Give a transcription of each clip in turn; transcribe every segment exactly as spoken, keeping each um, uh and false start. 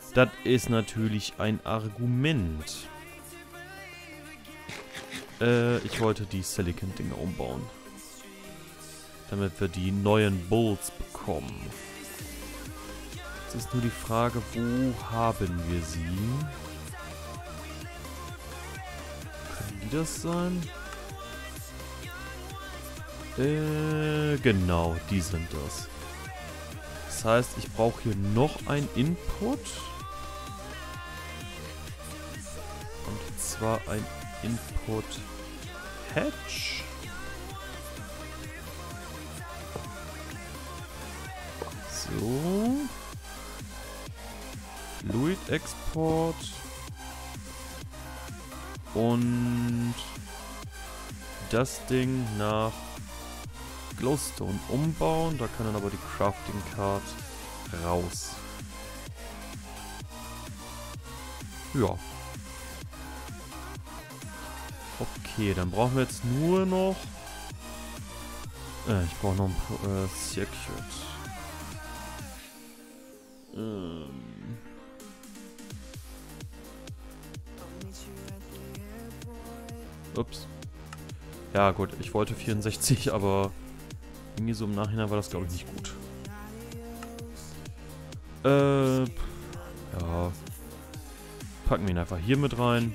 Das ist natürlich ein Argument. Äh, ich wollte die Silicon-Dinger umbauen. Damit wir die neuen Bulls bekommen. Jetzt ist nur die Frage, wo haben wir sie? Können die das sein? Äh, genau, die sind das. Das heißt, ich brauche hier noch ein Input. Und zwar ein Input Hatch. So. Fluid Export. Und das Ding nach Glowstone umbauen. Da kann dann aber die Crafting Card raus. Ja. Okay, dann brauchen wir jetzt nur noch... Äh, ich brauche noch ein äh, Circuit. Ähm. Ups. Ja gut, ich wollte vierundsechzig, aber irgendwie so im Nachhinein war das, glaube ich, nicht gut. Äh, ja. Packen wir ihn einfach hier mit rein.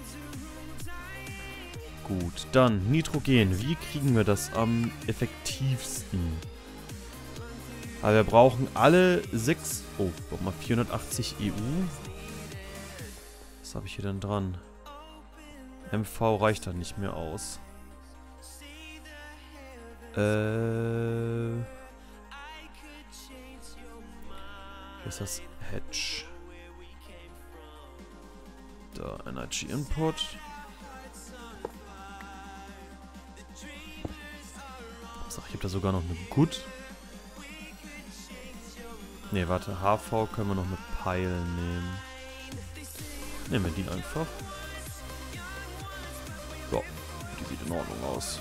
Gut, dann Nitrogen. Wie kriegen wir das am effektivsten? Aber wir brauchen alle sechs... Oh, warte mal, vierhundertachtzig E U. Was habe ich hier denn dran? M V reicht dann nicht mehr aus. Äh... Hier ist das Hatch. Da, Energy Input. Ich habe da sogar noch eine Good. Ne, warte, H V können wir noch mit Pile nehmen. Nehmen wir die einfach. So, die sieht in Ordnung aus.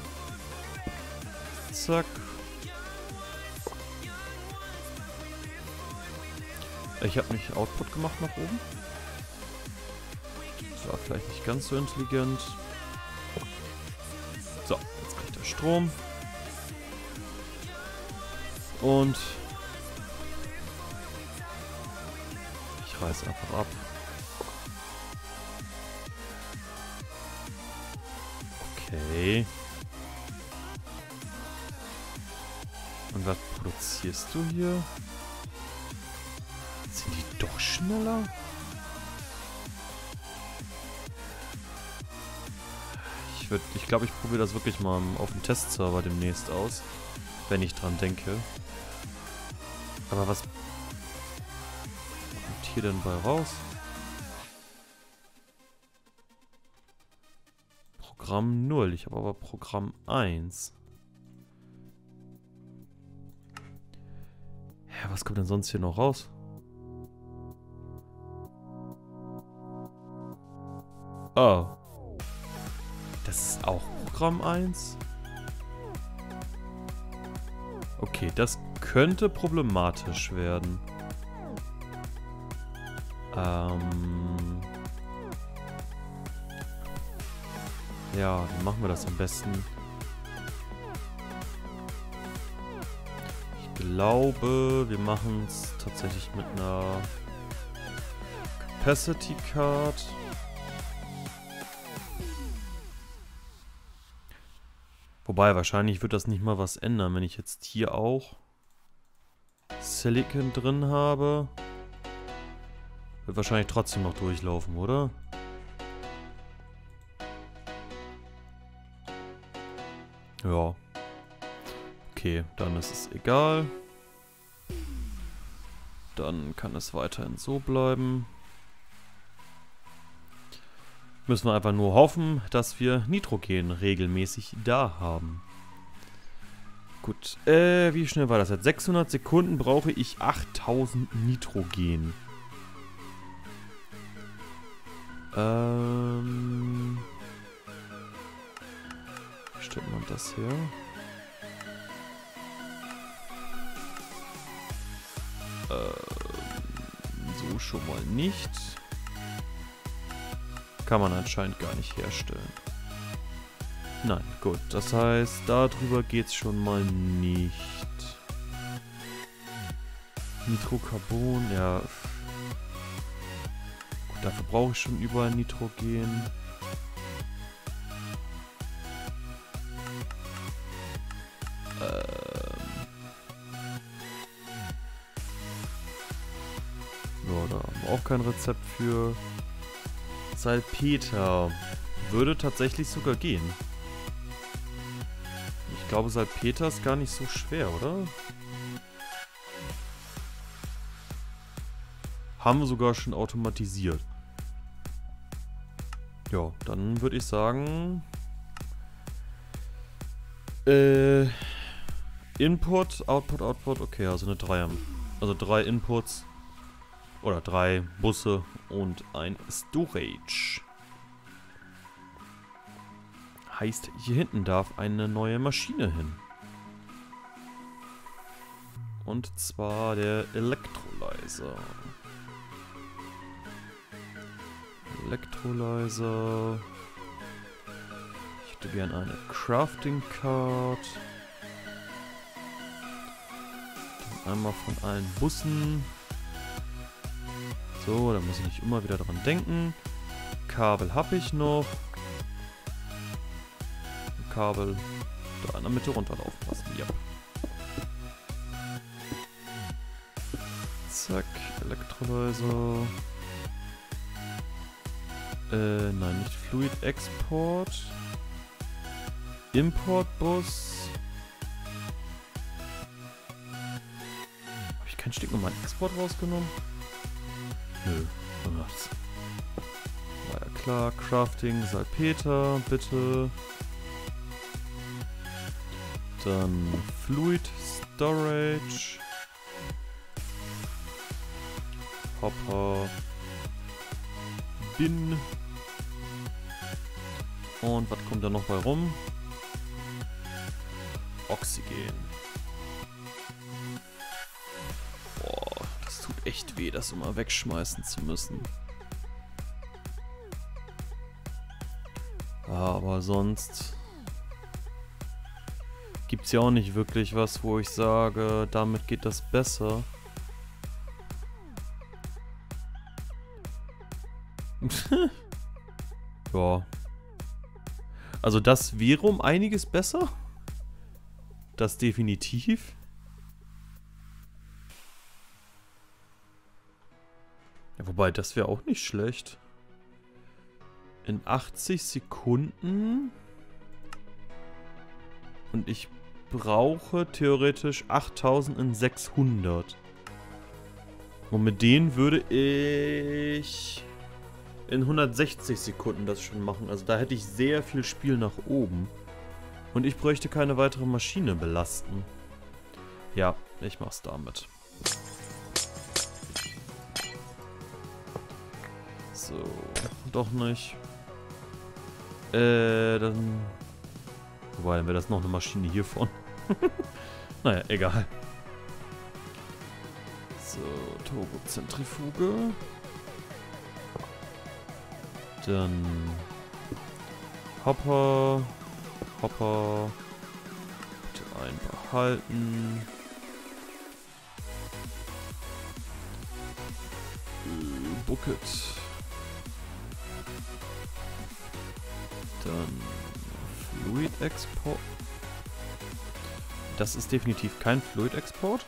Zack. Ich habe mich Output gemacht nach oben. Das war vielleicht nicht ganz so intelligent. So, jetzt kriegt er Strom. Und ich reiße einfach ab. Okay. Und was produzierst du hier? Sind die doch schneller? Ich würde, ich glaube, ich probiere das wirklich mal auf dem Testserver demnächst aus, wenn ich dran denke. Aber was kommt hier denn bei raus? Programm null. Ich habe aber Programm eins. Ja, was kommt denn sonst hier noch raus? Oh. Das ist auch Programm eins? Okay, das könnte problematisch werden. Ähm... Ja, wie machen wir das am besten? Ich glaube, wir machen es tatsächlich mit einer Capacity Card. Wobei, wahrscheinlich wird das nicht mal was ändern, wenn ich jetzt hier auch Silicon drin habe. Wird wahrscheinlich trotzdem noch durchlaufen, oder? Ja. Okay, dann ist es egal. Dann kann es weiterhin so bleiben. Müssen wir einfach nur hoffen, dass wir Nitrogen regelmäßig da haben. Gut, äh, wie schnell war das jetzt? sechshundert Sekunden brauche ich achttausend Nitrogen. Ähm... Wie stellt man das her? Ähm, so schon mal nicht. Kann man anscheinend gar nicht herstellen. Nein, gut. Das heißt, darüber geht's schon mal nicht. Nitrocarbon, ja. Gut, dafür brauche ich schon überall Nitrogen. Ähm. Ja, da haben wir auch kein Rezept für. Salpeter würde tatsächlich sogar gehen. Ich glaube, Salpeter ist gar nicht so schwer, oder? Haben wir sogar schon automatisiert. Ja, dann würde ich sagen... Äh... Input, Output, Output, okay, also eine drei. Also drei Inputs. Oder drei Busse und ein Storage. Heißt, hier hinten darf eine neue Maschine hin. Und zwar der Electrolyzer. Electrolyzer. Ich hätte gern eine Crafting Card. Dann einmal von allen Bussen. So, da muss ich nicht immer wieder dran denken. Kabel habe ich noch. Kabel da in der Mitte runterlaufen lassen. Ja. Zack, Electrolyzer. Äh, nein, nicht Fluid Export. Importbus. Habe ich keinen stinknormalen Export rausgenommen? Nö. War ja klar. Crafting, Salpeter, bitte. Dann Fluid Storage. Hopper. Bin. Und was kommt da noch bei rum? Oxygen. Boah, das tut echt weh, das immer wegschmeißen zu müssen. Aber sonst gibt es ja auch nicht wirklich was, wo ich sage, damit geht das besser. Ja. Also das wäre um einiges besser. Das definitiv. Ja, wobei, das wäre auch nicht schlecht. In achtzig Sekunden. Und ich brauche theoretisch achttausend in sechshundert. Und mit denen würde ich in hundertsechzig Sekunden das schon machen. Also da hätte ich sehr viel Spiel nach oben. Und ich bräuchte keine weitere Maschine belasten. Ja, ich mach's damit. So, doch nicht. Äh, dann... Wobei, dann wäre das noch eine Maschine hiervon. Naja, egal. So, Turbozentrifuge. Dann Hopper. Hopper. Bitte einbehalten. Äh, Bucket. Dann Fluid Export. Das ist definitiv kein Fluid Export.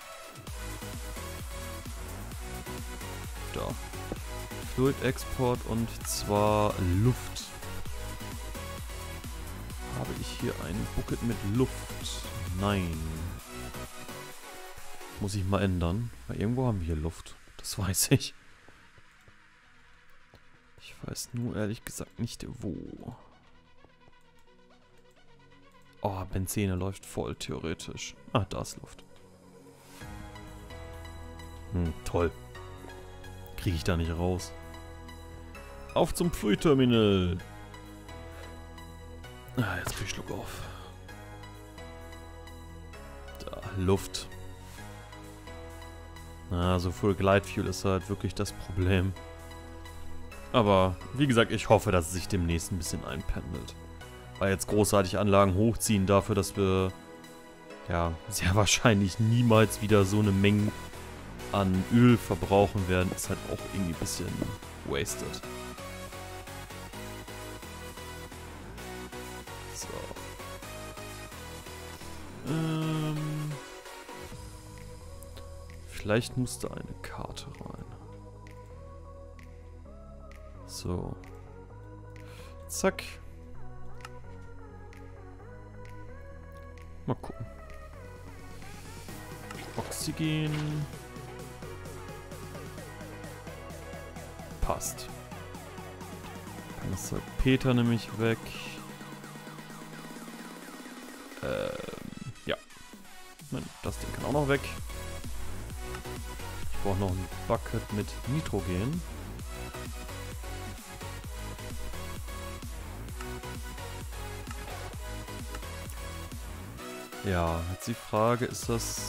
Da. Fluid Export und zwar Luft. Habe ich hier ein Bucket mit Luft? Nein. Muss ich mal ändern. Weil irgendwo haben wir hier Luft. Das weiß ich. Ich weiß nur ehrlich gesagt nicht wo. Oh, Benzene läuft voll theoretisch. Ah, da ist Luft. Hm, toll. Kriege ich da nicht raus. Auf zum Fluid-Terminal. Ah, jetzt krieg ich Schluck auf. Da, Luft. Na, so Full Glide Fuel ist halt wirklich das Problem. Aber, wie gesagt, ich hoffe, dass es sich demnächst ein bisschen einpendelt. Weil jetzt großartig Anlagen hochziehen dafür, dass wir, ja, sehr wahrscheinlich niemals wieder so eine Menge an Öl verbrauchen werden, ist halt auch irgendwie ein bisschen wasted. So. Ähm. Vielleicht musste eine Karte rein. So. Zack. Mal gucken. Oxygen. Passt. Dann ist der Peter nämlich weg. Ähm, ja. Nein, das Ding kann auch noch weg. Ich brauche noch ein Bucket mit Nitrogen. Ja, jetzt die Frage, ist das...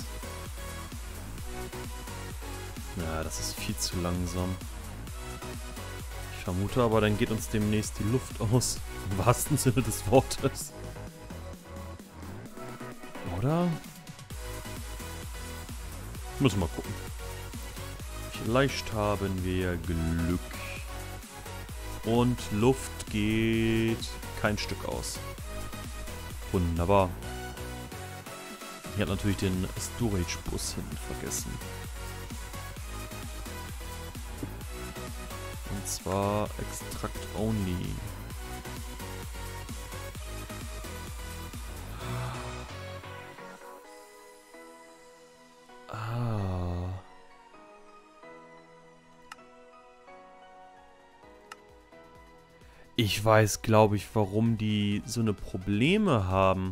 Ja, das ist viel zu langsam. Ich vermute aber, dann geht uns demnächst die Luft aus. Im wahrsten Sinne des Wortes. Oder? Müssen wir mal gucken. Vielleicht haben wir Glück. Und Luft geht kein Stück aus. Wunderbar. Ich habe natürlich den Storage-Bus hinten vergessen. Und zwar Extract Only. Ah. Ich weiß, glaube ich, warum die so eine Probleme haben.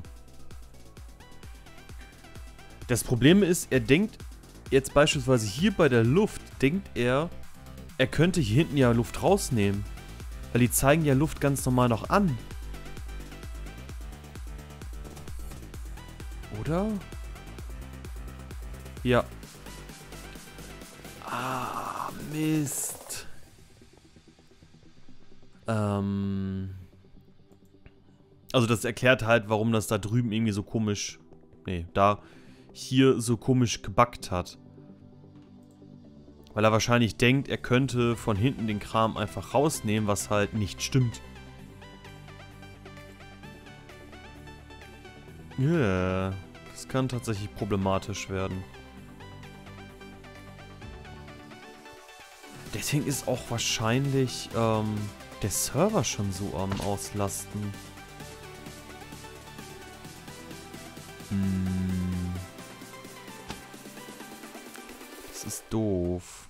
Das Problem ist, er denkt jetzt beispielsweise hier bei der Luft, denkt er, er könnte hier hinten ja Luft rausnehmen. Weil die zeigen ja Luft ganz normal noch an. Oder? Ja. Ah, Mist. Ähm. Also das erklärt halt, warum das da drüben irgendwie so komisch... Nee, da... hier so komisch gebackt hat. Weil er wahrscheinlich denkt, er könnte von hinten den Kram einfach rausnehmen, was halt nicht stimmt. Ja, yeah, das kann tatsächlich problematisch werden. Deswegen ist auch wahrscheinlich ähm, der Server schon so am Auslasten. Hm. Das ist doof.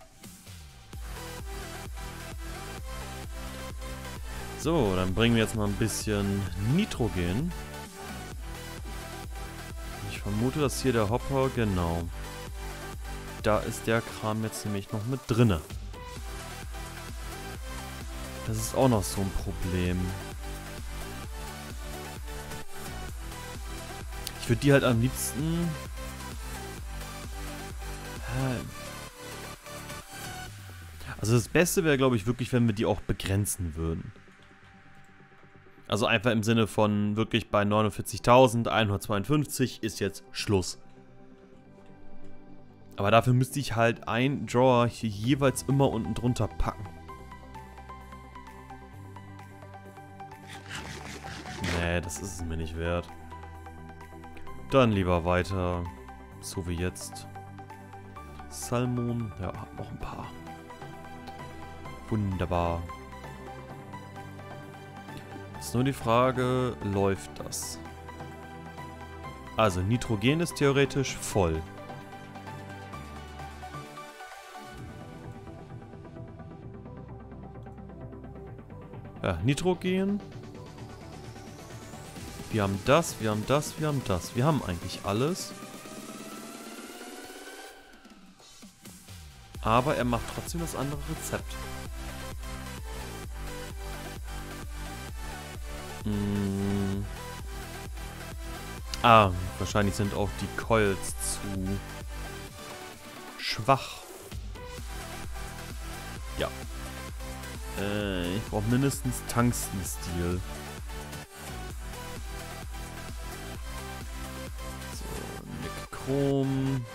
So, dann bringen wir jetzt mal ein bisschen Nitrogen. Ich vermute, dass hier der Hopper, genau. Da ist der Kram jetzt nämlich noch mit drinne. Das ist auch noch so ein Problem. Ich würde die halt am liebsten... Also das Beste wäre, glaube ich, wirklich, wenn wir die auch begrenzen würden. Also einfach im Sinne von wirklich bei neunundvierzigtausendeinhundertzweiundfünfzig ist jetzt Schluss. Aber dafür müsste ich halt ein Drawer hier jeweils immer unten drunter packen. Nee, das ist es mir nicht wert. Dann lieber weiter. So wie jetzt. Salmon. Ja, noch ein paar. Wunderbar. Ist nur die Frage, läuft das? Also, Nitrogen ist theoretisch voll. Ja, Nitrogen. Wir haben das, wir haben das, wir haben das. Wir haben eigentlich alles. Aber er macht trotzdem das andere Rezept. Hm. Ah, wahrscheinlich sind auch die Coils zu schwach. Äh, ich brauche mindestens Tungsten-Steel. So, Nickel-Chrom.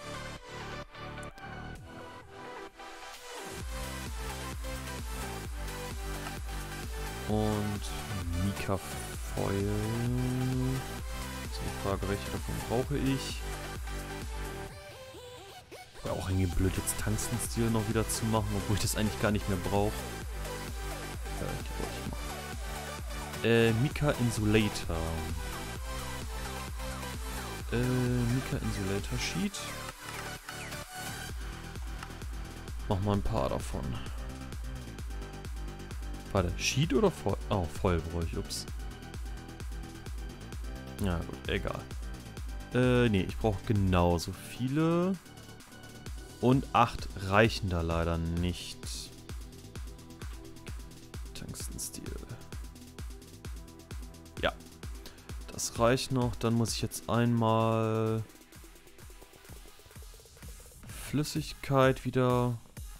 Und Mica-Foil. So, die Frage, welche davon brauche ich? Wäre auch irgendwie blöd, jetzt Tungsten-Steel noch wieder zu machen, obwohl ich das eigentlich gar nicht mehr brauche. Äh, die wollte ich machen. Äh, Mica-Insulator. Äh, Mica-Insulator Sheet. Mach mal ein paar davon. Warte, Sheet oder Foil? Oh, Foil brauche ich, ups. Ja gut, egal. Äh, nee, ich brauche genauso viele. Und acht reichen da leider nicht. Tungsten-Steel. Ja, das reicht noch. Dann muss ich jetzt einmal Flüssigkeit wieder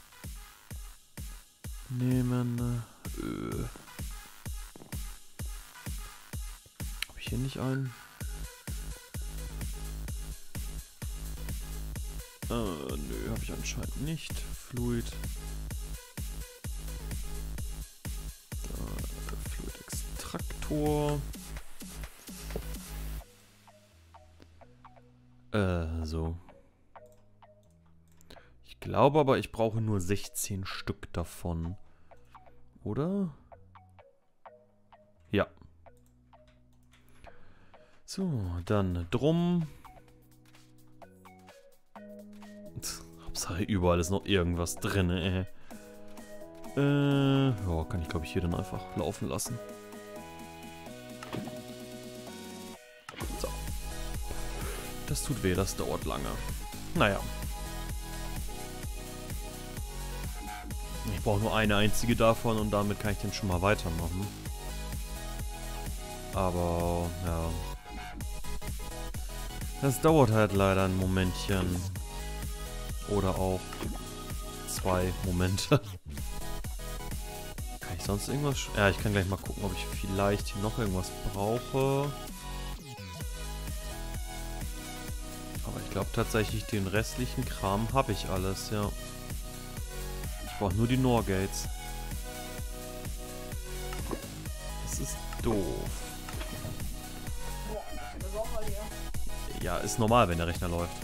nehmen. Äh. Habe ich hier nicht einen? Äh, nö, habe ich anscheinend nicht. Fluid. Äh, Fluid-Extraktor. Äh, so. Ich glaube aber, ich brauche nur sechzehn Stück davon. Oder? Ja. So, dann drum. Hauptsache überall ist noch irgendwas drin, ey. Äh, ja, kann ich glaube ich hier dann einfach laufen lassen. So. Das tut weh, das dauert lange. Naja. Ich brauche nur eine einzige davon und damit kann ich den schon mal weitermachen. Aber, ja. Das dauert halt leider ein Momentchen. Oder auch zwei Momente. Kann ich sonst irgendwas... Ja, ich kann gleich mal gucken, ob ich vielleicht hier noch irgendwas brauche. Aber ich glaube tatsächlich, den restlichen Kram habe ich alles, ja. Ich brauche nur die Norgates. Das ist doof. Ja, ist normal, wenn der Rechner läuft.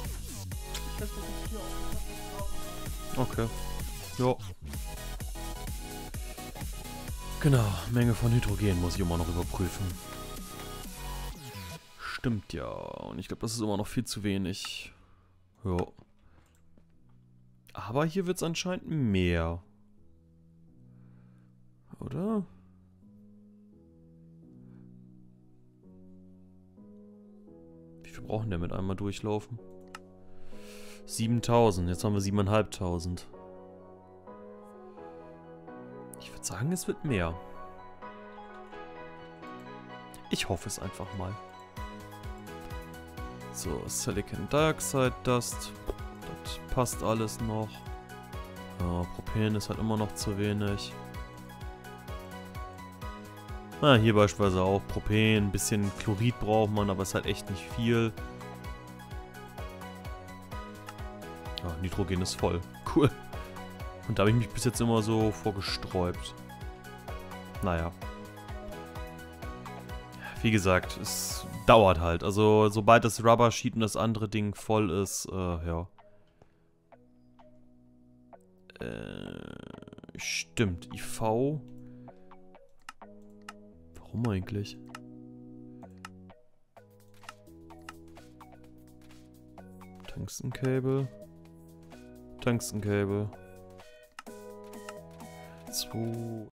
Okay. Ja. Genau, Menge von Hydrogen muss ich immer noch überprüfen. Stimmt ja. Und ich glaube, das ist immer noch viel zu wenig. Ja. Aber hier wird es anscheinend mehr. Oder? Wie viel brauchen der mit einmal durchlaufen? siebentausend. Jetzt haben wir siebentausendfünfhundert. Ich würde sagen, es wird mehr. Ich hoffe es einfach mal. So, Silicon Dioxide Dust. Das passt alles noch. Ja, Propen ist halt immer noch zu wenig. Na, hier beispielsweise auch Propen. Ein bisschen Chlorid braucht man, aber es ist halt echt nicht viel. Ja, Nitrogen ist voll. Cool. Und da habe ich mich bis jetzt immer so vorgesträubt. Naja. Wie gesagt, es dauert halt. Also, sobald das Rubber Sheet und das andere Ding voll ist, äh, ja. Äh, stimmt. I V. Warum eigentlich? Tungstencable. Tungstencable. zwei.